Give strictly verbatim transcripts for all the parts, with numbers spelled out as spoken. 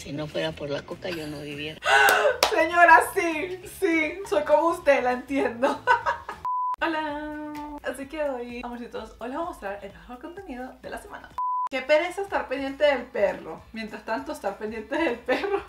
Si no fuera por la coca, yo no viviera. Señora, sí, sí, soy como usted, la entiendo. Hola. Así que hoy, amorcitos, hoy les voy a mostrar el mejor contenido de la semana. Qué pereza estar pendiente del perro. Mientras tanto, estar pendiente del perro.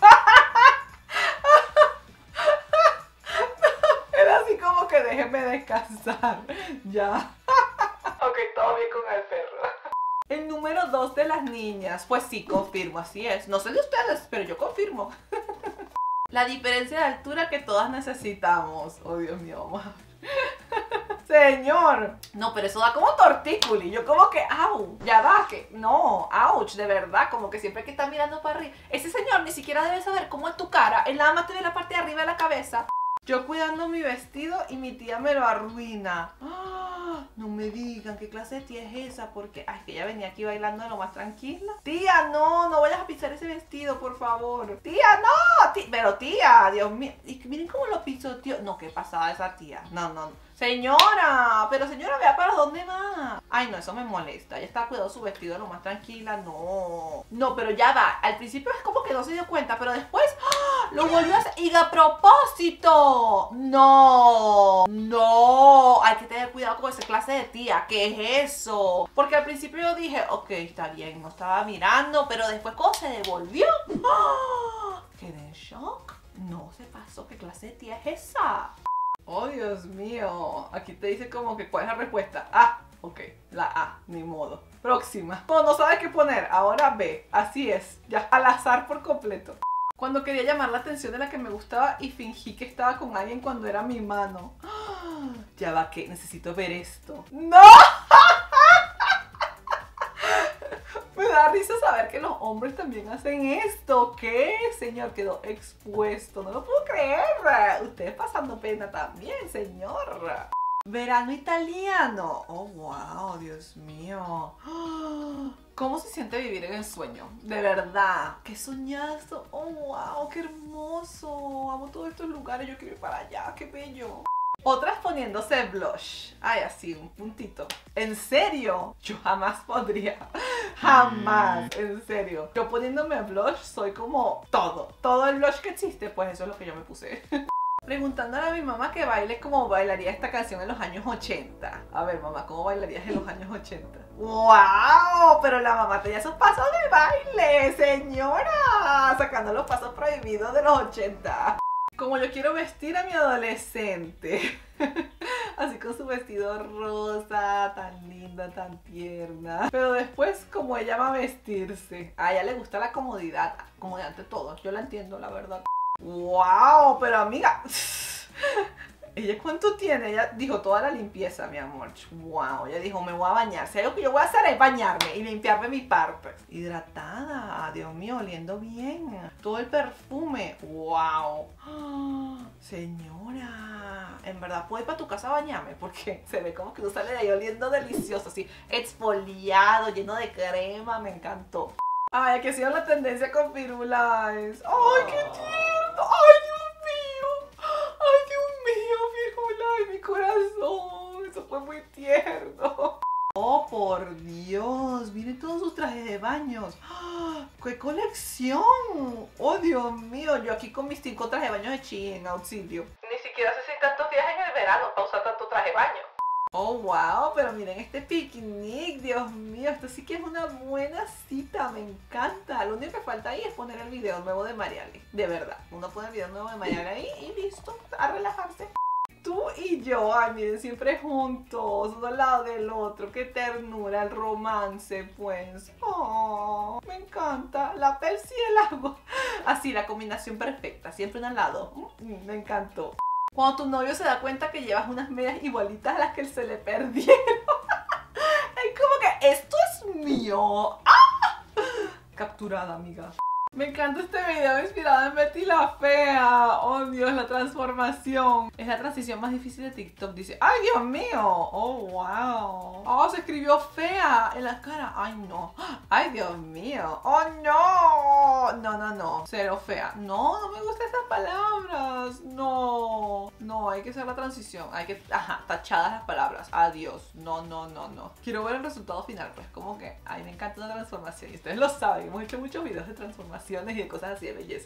Era así como que déjenme descansar. Ya. Ok, todo bien con el perro. El número dos de las niñas. Pues sí, confirmo, así es. No sé de ustedes, pero yo confirmo. La diferencia de altura que todas necesitamos. Oh, Dios mío, mamá. Señor. No, pero eso da como tortículi. Yo como que, au, ya va, que no, ouch, de verdad, como que siempre que está mirando para arriba. Ese señor ni siquiera debe saber cómo es tu cara. Él nada más te ve la parte de arriba de la cabeza. Yo cuidando mi vestido y mi tía me lo arruina. ¡Ah! No me digan qué clase de tía es esa, porque ay, que ella venía aquí bailando de lo más tranquila. Tía, no, no vayas a pisar ese vestido, por favor. Tía, no, tía, pero tía, Dios mío. Y miren cómo lo pisoteó. No, qué pasada esa tía. No, no, no. Señora, pero señora, vea para dónde va. Ay, no, eso me molesta. Ella está cuidando su vestido de lo más tranquila. No, no, pero ya va. Al principio es como que no se dio cuenta, pero después ¡ah! Lo volvió a hacer. Y a propósito. No, no. Hay que tener cuidado con esa clase de tía. ¿Qué es eso? Porque al principio yo dije, ok, está bien, no estaba mirando, pero después cuando se devolvió, ¡ah! Quedé en shock. No se pasó. ¿Qué clase de tía es esa? Oh, Dios mío. Aquí te dice como que cuál es la respuesta. Ah, ok, la A, ni modo. Próxima. Cuando no sabes qué poner, ahora B. Así es, ya al azar por completo. Cuando quería llamar la atención de la que me gustaba y fingí que estaba con alguien cuando era mi mano. Ya va, que necesito ver esto. ¡No! Me da risa saber que los hombres también hacen esto. ¿Qué? Señor, quedó expuesto. No lo puedo creer. Usted pasando pena también, señor. Verano italiano. Oh, wow, Dios mío. ¿Cómo se siente vivir en el sueño? De verdad. Qué soñazo. Oh, wow, qué hermoso. Amo todos estos lugares. Yo quiero ir para allá. Qué bello. Otras poniéndose blush. Ay, así, un puntito. ¿En serio? Yo jamás podría. Jamás, en serio. Yo poniéndome blush soy como todo. Todo el blush que existe, pues eso es lo que yo me puse. Preguntándole a mi mamá que baile como bailaría esta canción en los años ochenta. A ver, mamá, ¿cómo bailarías en los años ochenta? ¡Wow! Pero la mamá tenía esos pasos de baile, señora. Sacando los pasos prohibidos de los ochenta. Como yo quiero vestir a mi adolescente. Así con su vestido rosa, tan linda, tan tierna. Pero después, como ella va a vestirse. A ella le gusta la comodidad. Comodidad ante todo. Yo la entiendo, la verdad. ¡Wow! Pero amiga. ¿Ella cuánto tiene? Ella dijo toda la limpieza, mi amor. Wow, ella dijo, me voy a bañar. Si hay algo que yo voy a hacer es bañarme y limpiarme mis partes. Hidratada, Dios mío, oliendo bien. Todo el perfume. Wow. ¡Oh! Señora, en verdad puedo ir para tu casa a bañarme porque se ve como que uno sale de ahí oliendo delicioso, así exfoliado, lleno de crema. Me encantó. Ay, que ha sido la tendencia con Firulais. Ay, qué tierno. Ay, Dios mío. Ay, Dios mío, Firulais, mi corazón. Eso fue muy tierno. Oh, por Dios. Miren todos sus trajes de baños. ¡Qué colección! Oh, Dios mío. Yo aquí con mis cinco trajes de baño de Chi en auxilio. Ni siquiera sé si tantos días en el verano para usar tanto traje de baño. Oh, wow, pero miren este picnic, Dios mío, esto sí que es una buena cita, me encanta. Lo único que falta ahí es poner el video nuevo de Mariale, de verdad. Uno pone el video nuevo de Mariale ahí y listo, a relajarse. Tú y yo, ay, miren, siempre juntos, uno al lado del otro, qué ternura, el romance, pues. Oh, me encanta, la Pepsi y el agua. Así, la combinación perfecta, siempre uno al lado, mm, me encantó. Cuando tu novio se da cuenta que llevas unas medias igualitas a las que se le perdieron. Es como que, esto es mío. ¡Ah! Capturada, amiga. Me encanta este video inspirado en Betty la Fea. Oh, Dios, la transformación. Es la transición más difícil de TikTok. Dice, ¡ay, Dios mío! Oh, wow. Oh, se escribió fea en la cara. ¡Ay, no! ¡Ay, Dios mío! ¡Oh, no! No, no, no. Cero fea. No, no me gustan esas palabras. No. No, hay que hacer la transición. Hay que, ajá, tachadas las palabras. Adiós. No, no, no, no. Quiero ver el resultado final. Pues como que, ay, me encanta la transformación. Y ustedes lo saben. Hemos hecho muchos videos de transformación. ilustraciones y de cosas así de belleza.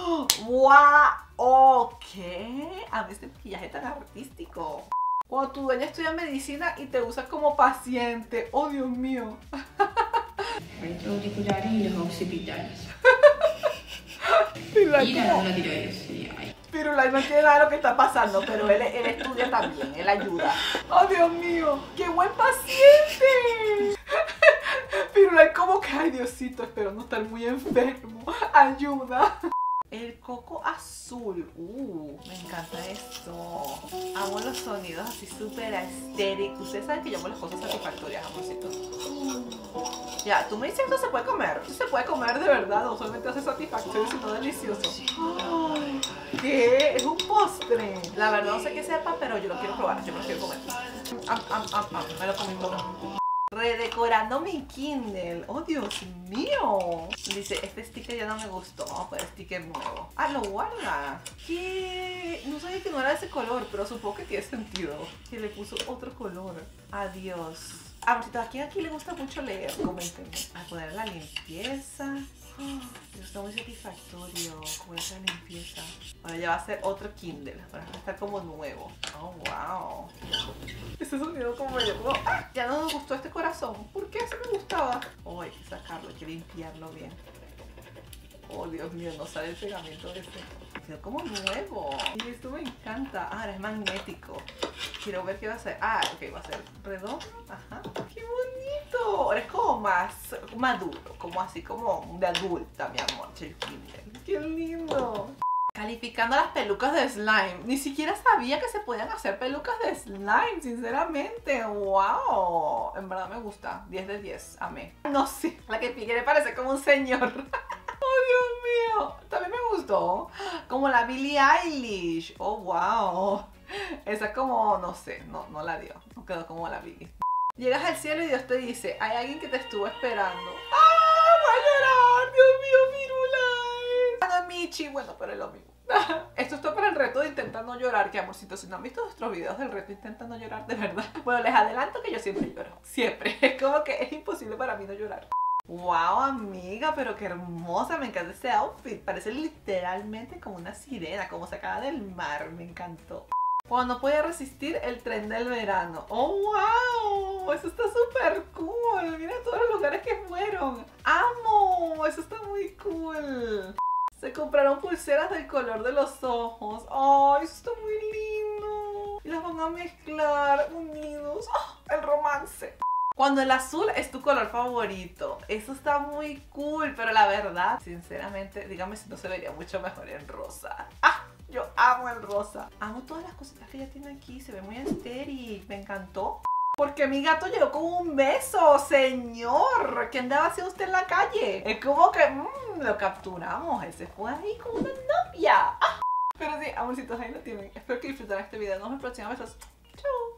¡Wow! ¿Qué? A mí este maquillaje tan artístico. Cuando tu dueña estudia medicina y te usa como paciente. ¡Oh, Dios mío! Pirulai no tiene nada de lo que está pasando, pero él, él estudia también, él ayuda. ¡Oh, Dios mío! ¡Qué buen paciente! Pirulai como que, ay, Diosito, espero no estar muy enfermo. ¡Ayuda! El coco azul. Uh, me encanta esto. Amo los sonidos así súper estéticos. Ustedes saben que yo amo las cosas satisfactorias, amorcitos. Ya, tú me dices que esto se puede comer. Esto se puede comer de verdad. No solamente hace satisfactorio, sino delicioso. Ay, ¿qué? Es un postre. La verdad no sé qué sepa, pero yo lo quiero probar. Yo me lo quiero comer. Am, am, am, am. Me lo comí todo. Redecorando mi Kindle. ¡Oh, Dios mío! Dice, este sticker ya no me gustó. Vamos a poner sticker nuevo. Ah, lo guarda. ¿Qué? No sabía que no era de ese color, pero supongo que tiene sentido. Que le puso otro color. Adiós. Amorcitos, ¿a quién aquí le gusta mucho leer? Coméntenme. A poner la limpieza. Oh, está muy satisfactorio con esa limpieza. Ahora ya va a ser otro Kindle. Ahora va a estar como nuevo. Oh, wow. Ese sonido como medio como, ¡ah! Ya no nos gustó este corazón. ¿Por qué? Se me gustaba. Oh, hay que sacarlo, hay que limpiarlo bien. Oh, Dios mío, no sale el pegamento de este. Quedó como nuevo. Y esto me encanta. Ah, ahora es magnético. Quiero ver qué va a ser. Ah, ok, va a ser redondo. Ajá. ¡Qué bonito! Ahora es como más maduro. Como así como de adulta, mi amor. ¡Qué lindo! Calificando las pelucas de slime. Ni siquiera sabía que se podían hacer pelucas de slime, sinceramente. ¡Wow! En verdad me gusta. diez de diez. Amé. No sé. La que pique le parece como un señor. ¡Oh, Dios mío! También me gustó. Como la Billie Eilish. ¡Oh, wow! Esa como, no sé, no, no la dio. No quedó como la Billie. Llegas al cielo y Dios te dice, hay alguien que te estuvo esperando. ¡Ah! ¡Va a llorar! ¡Dios mío, Pirulai! Ah, no, Michi. Bueno, pero es lo mismo. Esto está para el reto de intentar no llorar. Que amorcitos, si no han visto nuestros videos del reto intenta no llorar, de verdad. Bueno, les adelanto que yo siempre lloro. Siempre. Es como que es imposible para mí no llorar. Wow, amiga, pero qué hermosa. Me encanta ese outfit. Parece literalmente como una sirena, como sacada del mar. Me encantó. Cuando no podía resistir el tren del verano. ¡Oh, wow! Eso está súper cool. Mira todos los lugares que fueron. ¡Amo! Eso está muy cool. Se compraron pulseras del color de los ojos. ¡Ay, eso está muy lindo! Y las van a mezclar unidos. ¡Oh, el romance! Cuando el azul es tu color favorito. Eso está muy cool, pero la verdad, sinceramente, dígame si no se vería mucho mejor en rosa. ¡Ah! Yo amo el rosa. Amo todas las cositas que ella tiene aquí. Se ve muy estéril. Me encantó. Porque mi gato llegó con un beso, señor. ¿Qué andaba haciendo usted en la calle? Es como que mmm, lo capturamos. Él se fue ahí con una novia. ¡Ah! Pero sí, amorcitos, ahí lo tienen. Espero que disfrutaran este video. Nos vemos en próxima vez. Chau.